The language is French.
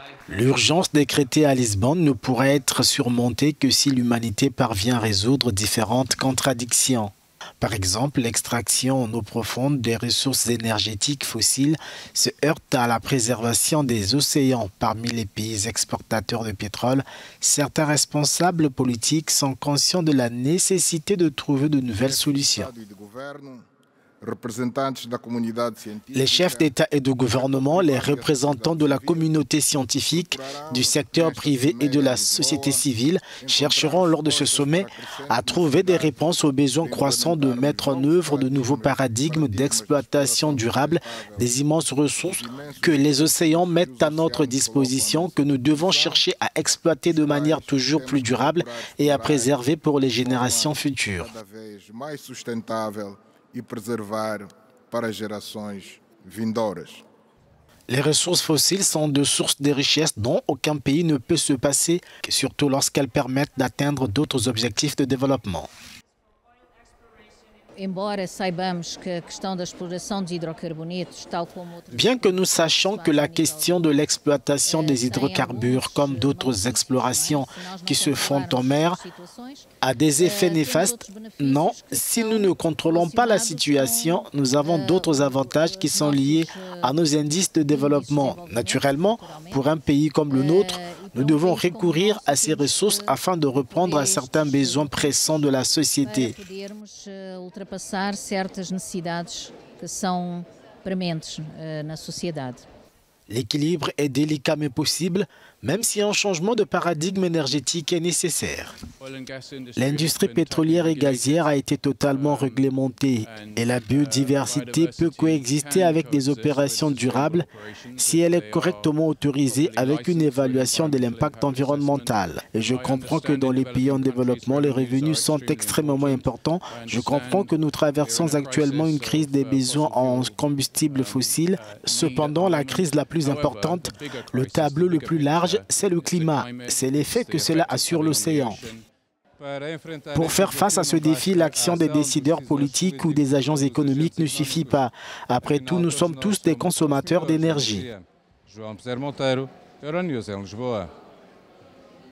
L'urgence décrétée à Lisbonne ne pourrait être surmontée que si l'humanité parvient à résoudre différentes contradictions. Par exemple, l'extraction en eau profonde des ressources énergétiques fossiles se heurte à la préservation des océans. Parmi les pays exportateurs de pétrole, certains responsables politiques sont conscients de la nécessité de trouver de nouvelles solutions. Les chefs d'État et de gouvernement, les représentants de la communauté scientifique, du secteur privé et de la société civile chercheront lors de ce sommet à trouver des réponses aux besoins croissants de mettre en œuvre de nouveaux paradigmes d'exploitation durable des immenses ressources que les océans mettent à notre disposition, que nous devons chercher à exploiter de manière toujours plus durable et à préserver pour les générations futures. E preservar para gerações vindouras. Les ressources fossiles sont de sources de richesses dont aucun pays ne peut se passer, surtout lorsqu'elles permettent d'atteindre d'autres objectifs de développement. Bien que nous sachions que la question de l'exploitation des hydrocarbures, comme d'autres explorations qui se font en mer, a des effets néfastes, non, si nous ne contrôlons pas la situation, nous avons d'autres avantages qui sont liés à nos indices de développement. Naturellement, pour un pays comme le nôtre, nous devons recourir à ces ressources afin de répondre à certains besoins pressants de la société. L'équilibre est délicat mais possible, même si un changement de paradigme énergétique est nécessaire. L'industrie pétrolière et gazière a été totalement réglementée et la biodiversité peut coexister avec des opérations durables si elle est correctement autorisée avec une évaluation de l'impact environnemental. Et je comprends que dans les pays en développement, les revenus sont extrêmement importants. Je comprends que nous traversons actuellement une crise des besoins en combustibles fossiles. Cependant, la crise la plus importante, le tableau le plus large, c'est le climat. C'est l'effet que cela a sur l'océan. Pour faire face à ce défi, l'action des décideurs politiques ou des agents économiques ne suffit pas. Après tout, nous sommes tous des consommateurs d'énergie.